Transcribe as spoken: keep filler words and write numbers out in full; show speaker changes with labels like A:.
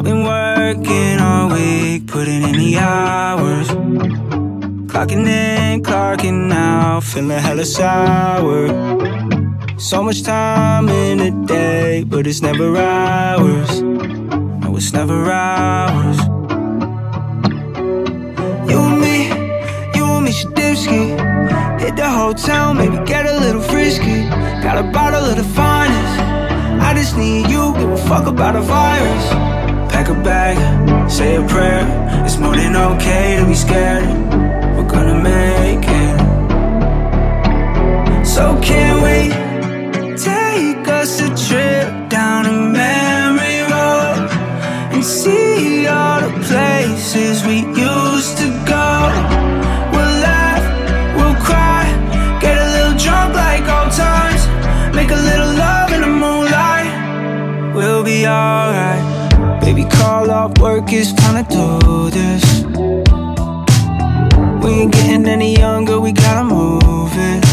A: been working all week, putting in the hours, clocking in, clocking out, feeling hella sour. So much time in a day, but it's never ours. No, it's never ours. You and me, you and me should dip ski. Hit the hotel, maybe get a little frisky. Got a bottle of the finest. I just need you, give a fuck about a virus. Pack a bag, say a prayer. It's more than okay to be scared. We're gonna make it. So can we take us a trip down a memory road and see all the places we used to go? We'll laugh, we'll cry, get a little drunk like old times, make a little love in the moonlight. We'll be alright. Baby, call off work, it's time to do this. We ain't getting any younger, we gotta move it.